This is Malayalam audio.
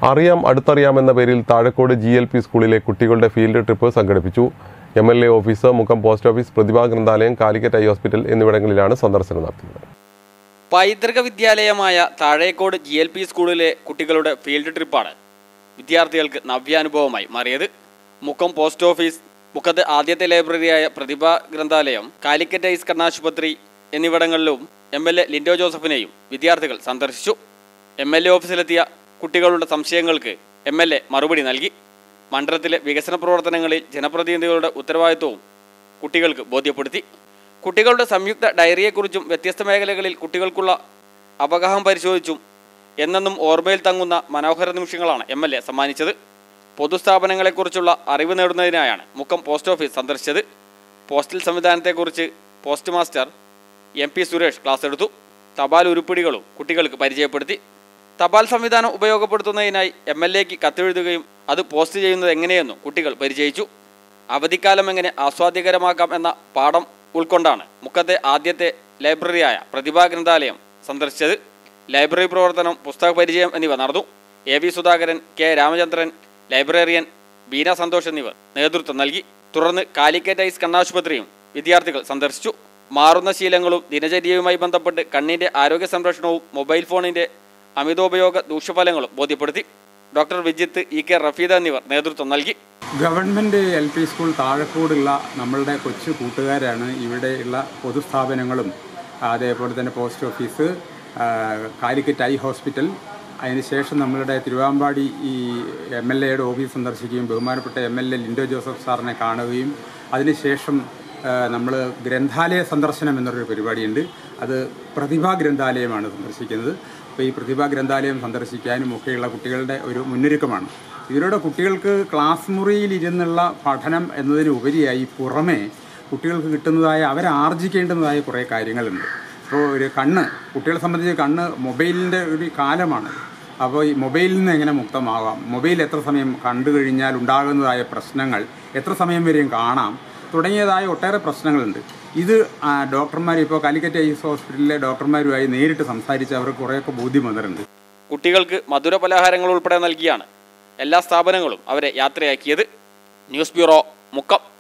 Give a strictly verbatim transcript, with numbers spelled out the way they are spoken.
അറിയാം അടുത്തറിയാമെന്ന പേരിൽ താഴക്കോട് ജി എൽ പി സ്കൂളിലെ കുട്ടികളുടെ ഫീൽഡ് ട്രിപ്പ് സംഘടിപ്പിച്ചു. M L A office, Mukkam post office, Prathibha Granthalayam, Calicut eye hospital എന്നിവിടങ്ങളിലാണ് സന്ദർശനം നടത്തിയത്. പൈതൃക വിദ്യാലയമായ താഴേക്കോട് ജി എൽ പി സ്കൂളിലെ കുട്ടികളുടെ ഫീൽഡ് ട്രിപ്പാണ് വിദ്യാർത്ഥികൾക്ക് നവ്യാനുഭവമായി മാറിയത്. മുക്കം പോസ്റ്റ് ഓഫീസ്, മുക്കത്തെ ആദ്യത്തെ ലൈബ്രറിയായ പ്രതിഭാ ഗ്രന്ഥാലയം, കാലിക്കറ്റ് ഐസ് കണ്ണാശുപത്രി എന്നിവിടങ്ങളിലും എം എൽ എ ലിൻഡോ ജോസഫിനെയും വിദ്യാർത്ഥികൾ സന്ദർശിച്ചു. എം എൽ എ ഓഫീസിലെത്തിയ കുട്ടികളുടെ സംശയങ്ങൾക്ക് എം എൽ എ മറുപടി നൽകി. മണ്ഡലത്തിലെ വികസന പ്രവർത്തനങ്ങളിൽ ജനപ്രതിനിധികളുടെ ഉത്തരവാദിത്വവും കുട്ടികൾക്ക് ബോധ്യപ്പെടുത്തി. കുട്ടികളുടെ സംയുക്ത ഡയറിയെക്കുറിച്ചും വ്യത്യസ്ത മേഖലകളിൽ കുട്ടികൾക്കുള്ള അവഗാഹം പരിശോധിച്ചും എന്നെന്നും ഓർമ്മയിൽ തങ്ങുന്ന മനോഹര നിമിഷങ്ങളാണ് എം എൽ എ സമ്മാനിച്ചത്. പൊതുസ്ഥാപനങ്ങളെക്കുറിച്ചുള്ള അറിവ് നേടുന്നതിനായാണ് മുക്കം പോസ്റ്റ് ഓഫീസ് സന്ദർശിച്ചത്. പോസ്റ്റൽ സംവിധാനത്തെക്കുറിച്ച് post master M P Suresh class എടുത്തു. തപാൽ ഉരുപ്പിടികളും കുട്ടികൾക്ക് പരിചയപ്പെടുത്തി. തപാൽ സംവിധാനം ഉപയോഗപ്പെടുത്തുന്നതിനായി എം എൽ എക്ക് കത്തെഴുതുകയും അത് പോസ്റ്റ് ചെയ്യുന്നത് എങ്ങനെയെന്നും കുട്ടികൾ പരിചയിച്ചു. അവധിക്കാലം എങ്ങനെ ആസ്വാദ്യകരമാക്കാം എന്ന പാഠം ഉൾക്കൊണ്ടാണ് മുക്കത്തെ ആദ്യത്തെ ലൈബ്രറിയായ പ്രതിഭാ ഗ്രന്ഥാലയം സന്ദർശിച്ചത്. ലൈബ്രറി പ്രവർത്തനം, പുസ്തക പരിചയം എന്നിവ നടന്നു. A V Sudhakaran, K Ramachandran, librarian Beena Santhosh എന്നിവർ നേതൃത്വം നൽകി. തുടർന്ന് കാലിക്കറ്റ് ഐസ് കണ്ണാശുപത്രിയും വിദ്യാർത്ഥികൾ സന്ദർശിച്ചു. മാറുന്ന ശീലങ്ങളും ദിനചര്യയുമായി ബന്ധപ്പെട്ട് കണ്ണിൻ്റെ ആരോഗ്യ സംരക്ഷണവും മൊബൈൽ ഫോണിൻ്റെ അമിതോപയോഗ ദൂഷ്യഫലങ്ങളും ബോധ്യപ്പെടുത്തി. Doctor Vijith, E K Rafeeda എന്നിവർ നേതൃത്വം നൽകി. ഗവൺമെൻറ് എൽ പി സ്കൂൾ താഴക്കോടുള്ള നമ്മളുടെ കൊച്ചു കൂട്ടുകാരാണ് ഇവിടെയുള്ള പൊതുസ്ഥാപനങ്ങളും അതേപോലെ തന്നെ post office, Calicut eye hospital. അതിനുശേഷം നമ്മളുടെ തിരുവാമ്പാടി ഈ എം എൽ എയുടെ ഓഫീസ് സന്ദർശിക്കുകയും ബഹുമാനപ്പെട്ട M L A Linto Joseph സാറിനെ കാണുകയും അതിനുശേഷം നമ്മൾ ഗ്രന്ഥാലയ സന്ദർശനം എന്നൊരു പരിപാടിയുണ്ട്. അത് പ്രതിഭാ ഗ്രന്ഥാലയമാണ് സന്ദർശിക്കുന്നത്. അപ്പോൾ ഈ പ്രതിഭാ ഗ്രന്ഥാലയം സന്ദർശിക്കാനും ഒക്കെയുള്ള കുട്ടികളുടെ ഒരു മുന്നൊരുക്കമാണ്. ഇതിലൂടെ കുട്ടികൾക്ക് ക്ലാസ് മുറിയിലിരുന്നുള്ള പഠനം എന്നതിന് ഉപരിയായി പുറമേ കുട്ടികൾക്ക് കിട്ടുന്നതായ അവരാർജിക്കേണ്ടുന്നതായ കുറേ കാര്യങ്ങളുണ്ട്. ഇപ്പോൾ ഒരു കണ്ണ്, കുട്ടികളെ സംബന്ധിച്ച് കണ്ണ് മൊബൈലിൻ്റെ ഒരു കാലമാണ്. അപ്പോൾ ഈ മൊബൈലിൽ നിന്ന് എങ്ങനെ മുക്തമാകാം, മൊബൈൽ എത്ര സമയം കണ്ടു കഴിഞ്ഞാൽ ഉണ്ടാകുന്നതായ പ്രശ്നങ്ങൾ എത്ര സമയം വരെയും കാണാം തുടങ്ങിയതായ ഒട്ടേറെ പ്രശ്നങ്ങളുണ്ട്. ഇത് ഡോക്ടർമാർ, ഇപ്പോൾ കാലിക്കറ്റ് ഐസ് ഹോസ്പിറ്റലിലെ ഡോക്ടർമാരുമായി നേരിട്ട് സംസാരിച്ച് അവർക്ക് കുറേയൊക്കെ ബോധ്യം വന്നിട്ടുണ്ട്. കുട്ടികൾക്ക് മധുര പലഹാരങ്ങൾ ഉൾപ്പെടെ നൽകിയാണ് എല്ലാ സ്ഥാപനങ്ങളും അവരെ യാത്രയാക്കിയത്. News bureau, Mukkam.